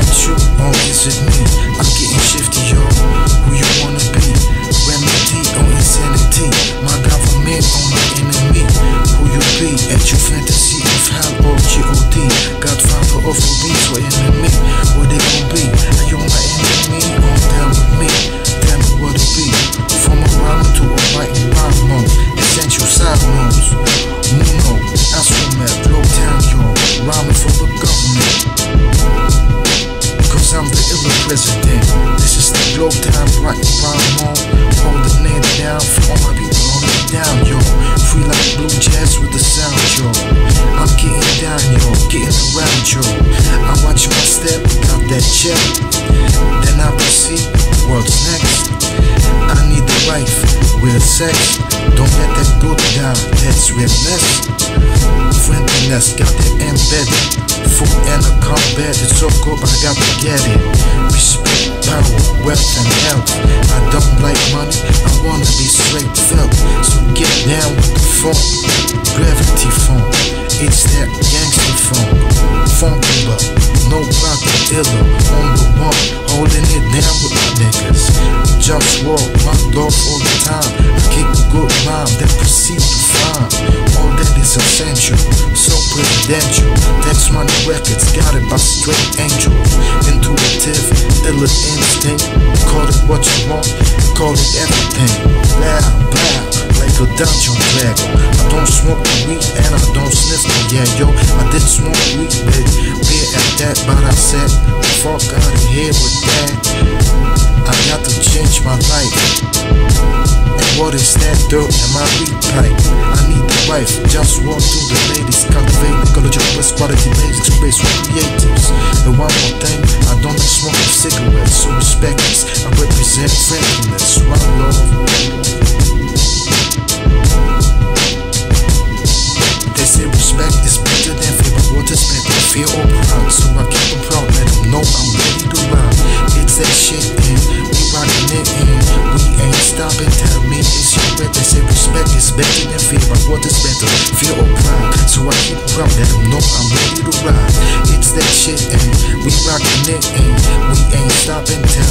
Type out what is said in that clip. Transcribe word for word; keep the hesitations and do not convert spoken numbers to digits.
it you or is it me? I'm getting shifty, yo. Who you wanna be? Remedy or insanity? My government or my enemy? Who you be? At your fantasy of hell or G O D? Godfather of the beats or enemy? What they gon' be? Are you my enemy or down with me? Tell me what it be. From a rhyme to a white and rhyme mode. Essential side notes. Muno, Astromet, Glow Town, yo. Rhyming for the government. Cause I'm the illa president. This is the Glow Time, right and rhyme mode. Holding it down for all my people, holding it down, yo. Free like blue jazz with the sound, yo. I'm getting down, yo, getting around, yo. I watch my step, got that check. Then I proceed, what's next? I need the wife, real sex. Don't let that go down, that's realness. Friendliness, got that embedded. Food and a combat, it's so good, but I got to get it. Respect, power, wealth, and health. I don't like money, I wanna be straight felt. So get down with the funk, gravity funk. It's that gangster funk, Funkula, no brotha, illa, on the one, holding it down with my niggas. JustWar, my dog all the time. I kick a good rhyme, then proceed to find all that is essential, so presidential. Tax money records, got it by straight angels. Intuitive, illa instinct. Call it what you want, call it everything. Blah, blah, like a dungeon dragon. I don't smoke the weed and I don't sniff the yeah, yo. I did smoke weed, baby, beer at that, but I said, fuck out of here with that. I got to change my life. And what is that dirt in my weed pipe? I need the wife, just walk to the ladies. Cultivate ecology, best quality basics, space with creatives. And one more thing, I don't like smoking cigarettes, so respect this. I represent friendliness, one love. They say respect is better than fear, but what is better, fear or proud? So I keep them proud, let them know I'm ready to rhyme. It's that shit, and we rockin' it, and we ain't stopping. Tell me it's your bet. They say respect is better than fear, but what is better, fear or pride? So I keep them proud, let them know I'm ready to ride. It's that shit, and we rockin' it, and we ain't stopping. Tell